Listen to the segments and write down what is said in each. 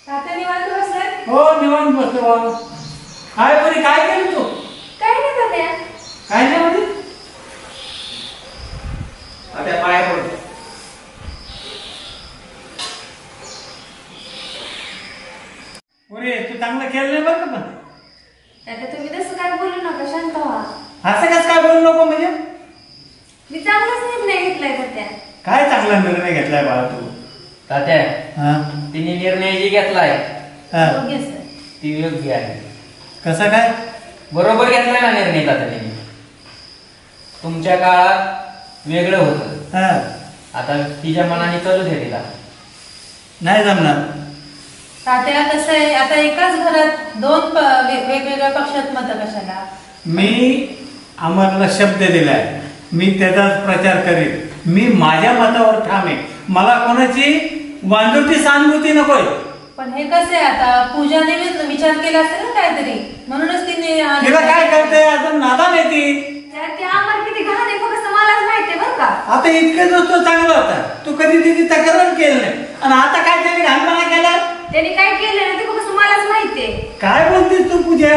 आता निवांत बसलाय? हो निवांत बसलो बाबा. काय बरी काय केलं तू? काय नाही तात्या. काय नाही म्हणजे? आता पाया पडतो. तू चांगलं खेळलं नाही बरं का पण. तात्या तुम्ही तसं काय बोलू नका, शांत व्हा. असं कसं काय बोलू नको म्हणजे? मी चांगलाच निर्णय घेतलाय तात्या. काय चांगला निर्णय घेतलाय बाळा तू? तात्या हा तिने निर्णय जे घेतलाय योग्य सर. ती योग्य आहे. कसा काय? बरोबर घेतलाय ना निर्णय तात्या तिने. तुमच्या काळात वेगळं होतं, हा आता तिच्या मनाने चालू दे तिला. नाही जमणार. तात्या कसं आहे, आता एकाच घरात दोन वेगवेगळ्या पक्षात मत कशाला? मी अमरला शब्द दिलाय, मी त्याचाच प्रचार करेन. मी माझ्या मतावर ठाम आहे. मला कोणाची वांजुटी सहानुभूती नकोय. पण हे कसं आहे, आता पूजाने विचार केला असेल ना काहीतरी, म्हणूनच तिने तिला काय करते अजून नादान येते. ते आम्हाला किती घाण आहे फक्त मलाच माहितीये बरं का. आता इतके दिवस तो चांगला होता, तू कधी तिची तक्रार केली नाही आणि आता काय त्याने घाणपणा केला? त्यांनी काय केलं ना ते फक्त मलाच माहितीये. काय बोलतेस तू पूजा?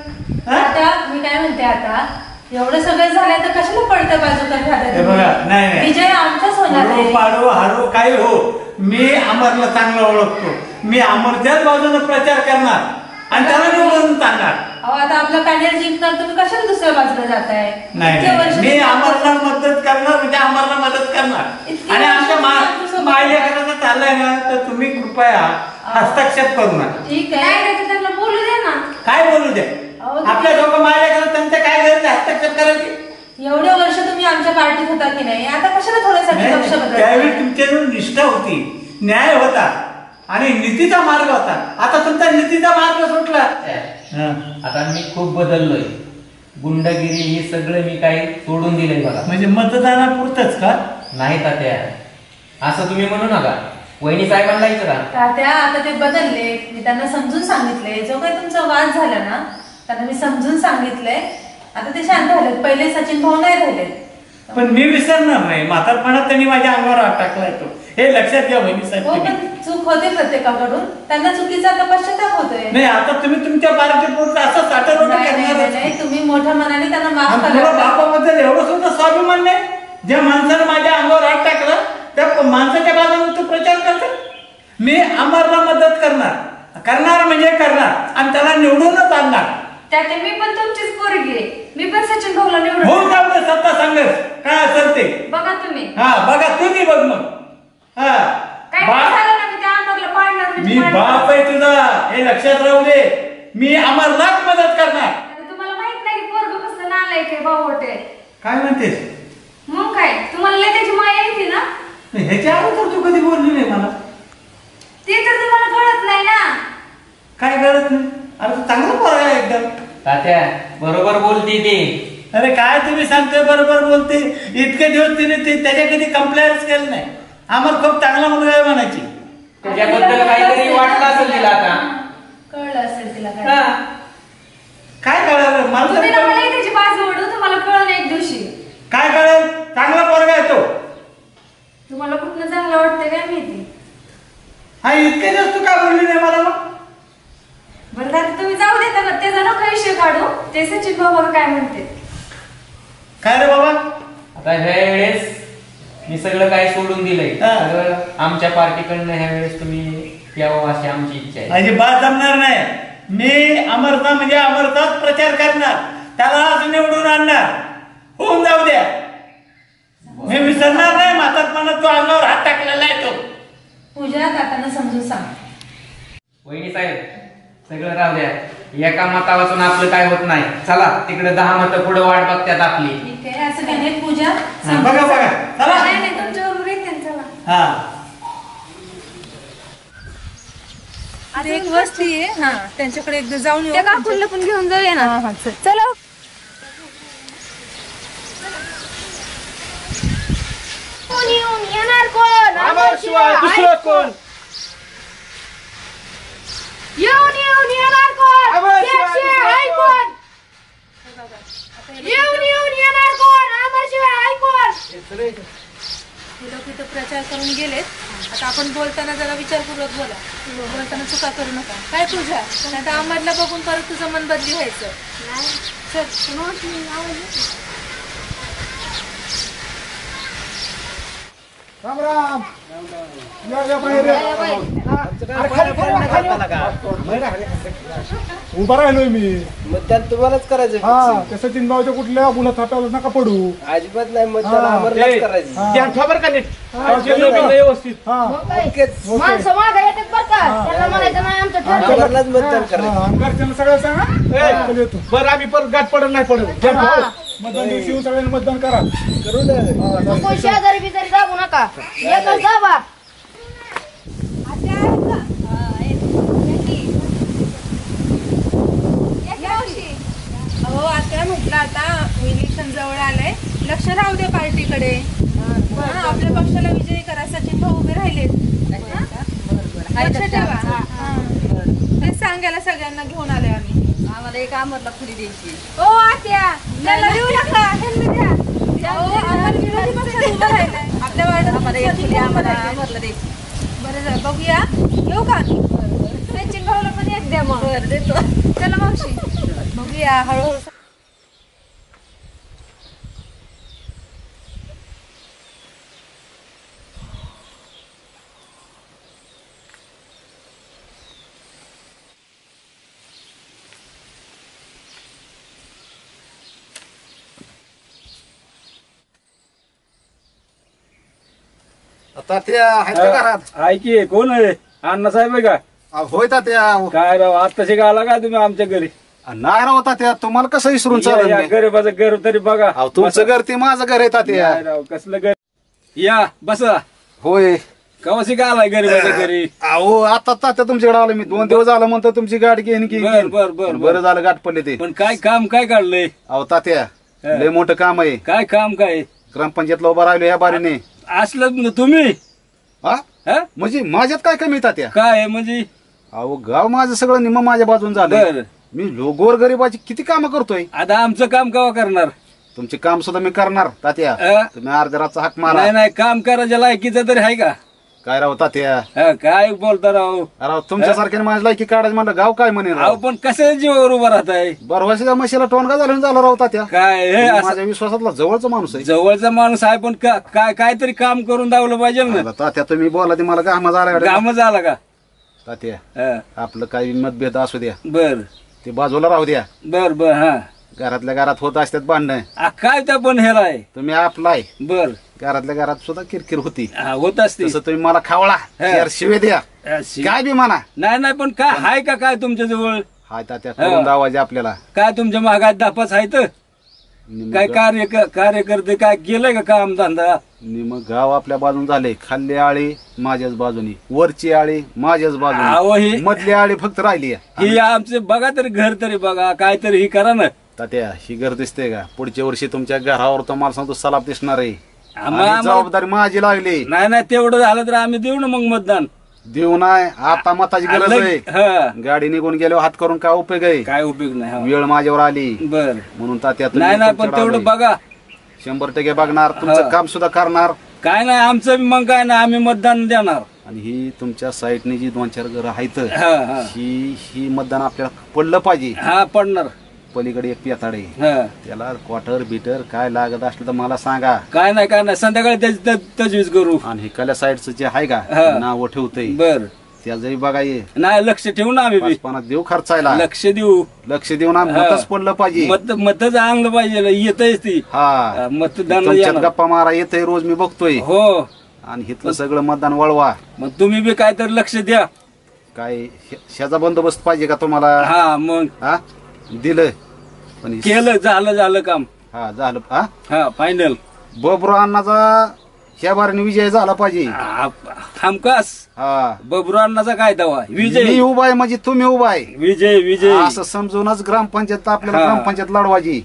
आता मी काय म्हणते, आता एवढं सगळं झालंय तर कशाला पडतं बाजू बघा नाही विजय आमचाच होणार आहे. पाडो हारो काही हो, मी अमरला चांगला ओळखतो. मी अमरच्याच बाजूने प्रचार करणार आणि त्याला निवडून आणणार. अहो आता आपला पॅनल जिंकणार, तुम्ही कशाला दुसऱ्या बाजूला जाताय? नाही मी अमरला मदत करणार, म्हणजे अमरला मदत करणार. आणि आमच्या माझ्याकडे चाललंय ना, तर तुम्ही कृपया हस्तक्षेप करू नका. ठीक आहे, त्यांना बोलू दे ना. काय बोलू दे? आपल्या दोघं माझ्याकडे त्यांच्या काय गरज हस्तक्षेप करायची? एवढे वर्ष तुम्ही आमच्या पार्टीत होता की नाही, आता कशाला थोड्यासाठी पक्ष बदलता? त्यावेळी तुमच्याजवळ निष्ठा होती, न्याय होता आणि नीतीचा मार्ग होता. आता तुमचा नीतीचा मार्ग सुटला. आता मी खूप बदललोय. गुंडगिरी हे सगळं मी काही सोडून दिलंय बघा. म्हणजे मतदानापुरतच का? नाही तात्या, असं तुम्ही म्हणू नका. वहिनी साहेबांना विचारा. तात्या आता ते बदलले, मी त्यांना समजून सांगितले. जो काही तुमचा वाद झाला ना, त्यांना मी समजून सांगितलंय. आता ते शांत झालेत. पहिले सचिन भाऊ नाही राहिले. पण मी विसरणार नाही. म्हातारपणात त्यांनी माझ्या अंगावर हात टाकलाय तो, हे लक्षात घ्या वहिनी साहेब. हो पण चूक होते प्रत्येकाकडून, त्यांना चुकीचा आता पश्चाताप होतोय. नाही आता तुम्ही तुमच्या पार्टीपुरतं असं साठवण करणार नाही, तुम्ही मोठ्या मनाने त्यांना माफ करा. बापाबद्दल एवढं सुद्धा स्वाभिमान नाही? ज्या माणसानं माझ्या अंगावर हात टाकला त्या माणसाच्या बाजूने तू प्रचार करतो. मी अमरला मदत करणार म्हणजे करणार आणि त्याला निवडूनच आणणार. त्यात मी पण तुमचीच पोरगी आहे. मी पण सचिन भाऊला निवडून हो जाऊ दे, सत्ता संघर्ष काय असेल ते बघा तुम्ही. हा बघा तुम्ही बघ मग. हा काय झालं ना, मी त्या अमरला पाडणार. मी बाप आहे तुझा, हे लक्षात राहू दे. मी अमरलाच मदत करणार. तुम्हाला माहित नाही पोरग कसं नालायक आहे, भावटे. काय म्हणतेस? मग काय, तुम्हाला लय त्याची माया येते ना. ह्याच्या अगोदर तू कधी बोलली नाही मला. ते तर तुम्हाला कळत नाही ना. काय कळत नाही? अरे तू चांगलं पोरगा आहे एकदम. तात्या बरोबर बोलते ते. अरे काय तुम्ही सांगतोय बरोबर बोलते? इतके दिवस तिने त्याच्या कधी कंप्लेंट केलं नाही. अमर खूप चांगला मुलगा आहे म्हणायची. त्याच्याबद्दल काहीतरी वाटलं असेल तिला. आता कळलं असेल तिला. काय कळलं मला? त्याची बाजू ओढू, तुम्हाला कळलं एक दिवशी. काय कळेल? चांगला पोरगा आहे तो. तुम्हाला कुठलं चांगलं वाटतंय काय माहिती. हा इतके दिवस तू काय बोलली नाही मला? मग बरं दादा तुम्ही जाऊ देता ना, त्याचा नको विषय काढू. ते सचिन भाऊ काय म्हणते. काय रे बाबा, आता ह्या वेळेस मी सगळं काही सोडून दिलंय. आमच्या पार्टीकडनं ह्या वेळेस तुम्ही यावं अशी आमची इच्छा आहे. अजिबात जमणार नाही. मी अमरचा म्हणजे अमरचाच प्रचार करणार, त्याला निवडून आणणार. होऊन जाऊ द्या. मी विसरणार नाही. म्हातारपणात तो अंगावर हात टाकलेला आहे तो. पूजा काकांना समजून सांग. वहिनी साहेब सगळं राहू द्या. एका मतावाचून आपलं काय होत नाही. चला तिकडे 10 मतं पुढे वाट बघतात आपली. ठीक आहे, असं काही नाही. पूजा बघा बघा चला. नाही नाही, तुमच्याबरोबर येते. चला. हा एक वस्ती आहे, हा त्यांच्याकडे एकदा जाऊन येऊ. त्या काकूला पण घेऊन जाऊया ना. हा चला. येणार कोण? शिवाय दुसरं कोण? येऊन येणार कोण? हाय कोण? येऊन येणार कोण? आमर शिवाय हाय कोण? हे लोक इथं प्रचार करून गेलेत. आता आपण बोलताना जरा विचारपूर्वक बोला. बोलताना चुका करू नका. काय तुझ्या नाही तर अमरला बघून परत तुझं मन बदली व्हायचं. चल. राम राम या बाहेर उभा राहिलोय मी. मतदान तुम्हालाच करायचं. हा त्या सचिन भाऊच्या कुठल्या गुन्हा थाप्यावर नका पडू. अजिबात नाही मतदान आम्हालाच करायचं. खबर का नीट व्यवस्थित माणसं मागं येतात बरं का, त्यांना म्हणायचं नाही आमचं ठरलं. आम्हालाच मतदान करायचं. घरच्यांना सगळं सांगा. येतो बरं आम्ही परत गाठ पडत नाही पडत. मतदान दिवशी येऊन सगळ्यांनी मतदान करा. करू ना. कोण शेजारी बिजारी दाबू नका, एकच दाबा. अहो आता म्हटलं आता इलेक्शन जवळ आलंय, लक्ष राहू दे पार्टीकडे. आपल्या पक्षाला विजयी करा. सचिन भाऊ उभे राहिलेत. लक्ष ठेवा. तेच सांगायला सगळ्यांना घेऊन आलोय आम्ही. आम्हाला एक आमरला खुली द्यायची. ओ आत्या त्याला देऊ नका. ह्यांना द्या. आम्हाला विरोधी पक्षात उभं राहिलंय. आपल्या वार्डात आम्हाला एक खुली आम्हाला आमरला द्यायची. बरं झालं. बघूया. येऊ का? सचिन भाऊला पण एक द्या मग. बरं देतो. चला मावशी बघूया हळूहळू. तात्या आहेत का घरात? आहे की कोण आहे? अण्णासाहेब आहे का? होय तात्या. काय राव आत्ताशी का आला का तुम्ही आमच्या घरी? नाही राव तात्या, तुम्हाला कसं विसरून चालेल मी? गरीबाचं घर तरी बघा. अहो, तुमचं घर ते माझं घर आहे तात्या. नाही राव कसलं घर. या बसा. होय. कवाशी का आलाय गरीबाच्या घरी? अहो आता तात्या तुमच्याकडे आलो मी. 2 दिवस झालं म्हणतो तुमची गाठ घेईन की बर बर बर बरं झालं गाठ पडले ते. पण काय काम काय काढलंय? अहो तात्या लय मोठं काम आहे. काय काम काय? ग्रामपंचायतला उभा राहिलो या बारीने. असलं तुम्ही हा हा? म्हणजे माझ्यात काय कमी तात्या? काय आहे म्हणजे? अहो गाव माझं सगळं निम्म माझ्या बाजून झालं. बर मी गोर गरीबाची किती कामं करतोय. आता आमचं काम केव्हा करणार? तुमचे काम सुद्धा मी करणार तात्या. तुम्ही अर्ध्या रातचा हाक मारा. नाही नाही काम करायच्या लायकीचं तरी आहे का? काय राव तात्या? काय बोलता राव? राव तुमच्यासारख्या माझ्या लायकी काढायचं म्हणलं गाव काय म्हणेल अहो पण कसं जीवावर उभा राहत आहे? बरवाशीच्या म्हशीला टोनगा झालं झालं राव तात्या. काय हे असं माझ्या विश्वासातला जवळचा माणूस आहे. जवळचा माणूस आहे पण काय काहीतरी काम करून दावलं पाहिजे ना. आता तात्या तुम्ही बोला ते मला गामा झाला काम झाला का? तात्या हा. आपलं काही मतभेद असू द्या, बर ते बाजूला राहू द्या. बर बर हा. घरातल्या घरात होत असतात भांडणं. काय त्या पण हेला आहे. तुम्ही आपलाय बर घरातल्या घरात सुद्धा किरकिर होती. होत असते. तसं तुम्ही मला खावळा चार शिवे द्या काय बी म्हणा. नाही नाही पण काय हाय का काय तुमच्या जवळ? हाय तात्या करून दावाजे आपल्याला. काय तुमच्या महागात दापाच आहे तर काय कार्यकर्ते काय केलंय का काम धंदा? मग गाव आपल्या बाजून झाले. खाल्ली आळी माझ्याच बाजूनी, वरची आळी माझ्याच अहो बाजूनी, हे मधली आळी फक्त राहिली. ही आमचे बघा तरी घर तरी बघा काहीतरी ही करा ना. तात्या ही घर दिसते का? पुढच्या वर्षी तुमच्या घरावर तर मला सांगतो सलाब दिसणार आहे. आम्हाला- आणि जबाबदारी माझी लागली. नाही नाही तेवढं झालं तर आम्ही देऊ ना मग मतदान. देऊ नाही आता मताची गरज आहे. हा. गाडी निघून गेल्यावर हात करून काय उपयोग आहे? काय उपयोग नाही. हा. वेळ माझ्यावर आली बर म्हणून तात्या तुम्ही नाही नाही पण तुमच्याकडे तेवढं आलोय. बघा. 100% बघणार तुमचं हा. काम सुद्धा करणार. काय नाही आमचं बी मग काय नाही आम्ही मतदान देणार. आणि ही तुमच्या साईडने जी 2-4 घरं आहेत हा हा ही मतदान आपल्याला पडलं पाहिजे. हा पडणार. पलीकडे एक पेताड आहे, हा त्याला क्वार्टर बिटर काय लागत असलं तर मला सांगा. काय नाही संध्याकाळी त्याची तजवीज करू. आणि हे कल्या साईडचं जे आहे का हा. नाव ठेवतंय बर त्याचंही बघा ये नाही लक्ष ठेवू ना आम्ही बी. 5-50 देऊ खर्चायला. लक्ष देऊ. लक्ष देऊन हा. मतच पडलं पाहिजे. मतच आणलं पाहिजे येतच ती हा मतदान तुमच्यात येणार. गप्पा मारा येतंय रोज मी बघतोय. हो आणि इथलं सगळं मतदान वळवा. मग तुम्ही बी काहीतरी लक्ष द्या. काय ह्याचा बंदोबस्त पाहिजे का तुम्हाला? हा मग हा दिलं पण केलं झालं काम. हा झालं. हा हा फायनल. बबरू अण्णाचा ह्या बारीने विजय झाला पाहिजे. हमखास हा बबरू अण्णाचा काय दवा मी विजय. उभा आहे म्हणजे तुम्ही उभा आहे विजय विजय असं समजूनच ग्रामपंचायत आपल्याला हा. ग्रामपंचायत लढवायची.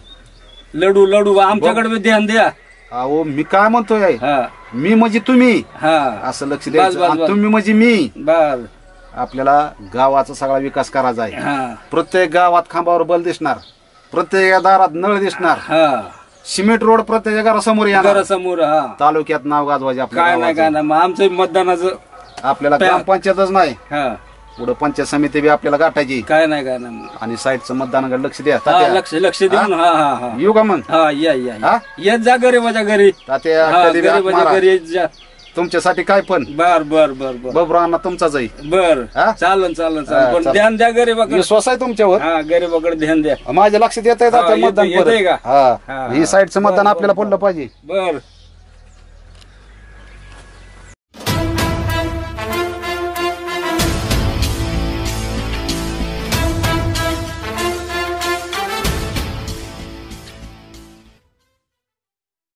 लडू आमच्याकडे बी ध्यान द्या. अहो मी काय म्हणतोय हा मी म्हणजे तुम्ही हा असं लक्ष बस, द्यायचं. बस, आणि बस. तुम्ही म्हणजे मी. बर आपल्याला गावाचा सगळा विकास करायचा आहे. हा प्रत्येक गावात खांबावर बल दिसणार, प्रत्येक दारात नळ दिसणार, हा सिमेंट रोड प्रत्येक घरासमोर येणार घरासमोर हा तालुक्यात नाव गाजवायचे आपल्या काय नाही गावाचं. काय नाही मग आमचं मतदानाचं आपल्याला ग्रामपंचायतच नाही हा पुढे पंचायत समिती बी आपल्याला गाठायची काय नाही मग. आणि साईडचं मतदानाकडे लक्ष द्या हा, तात्या. लक्ष देऊन हा हा हा येऊ का मग हा या हा? येत जा गरीबाच्या घरी तात्या हा कधी बी हाक गरीबाच्या मारा. घरी येत जा तुमच्यासाठी काय पण बर बर बर बर बबरांना तुमचाच आहे बर हा? चालन चालन हा, चालन पण चालेल. ध्यान द्या गरीबाकडे विश्वास आहे तुमच्यावर हा गरीबाकडे ध्यान द्या माझ्या लक्षात येत आहे हा, मतदान येतंय परत. का? हा हा, ही साईडचं बरं, मतदान बरं, आपल्याला पडलं पाहिजे बर